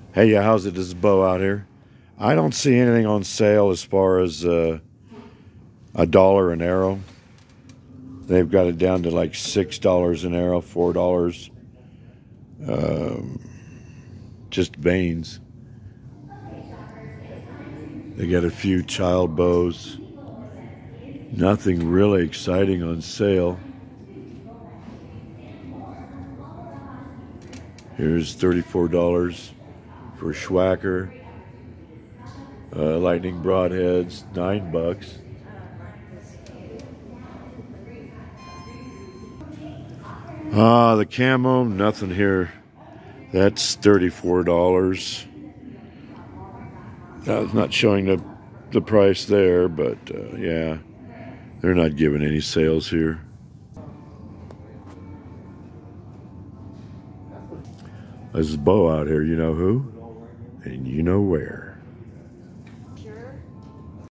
Hey, yeah, how's it? This is Bo out here. I don't see anything on sale as far as $1 an arrow. They've got it down to like $6 an arrow, $4. Um, just vanes. They got a few child bows. Nothing really exciting on sale. Here's $34 for Schwacker. Lightning broadheads, $9. The camo, nothing here. That's $34. It's not showing the price there, but yeah, they're not giving any sales here. This is Bo out here, you know who, and you know where. Sure.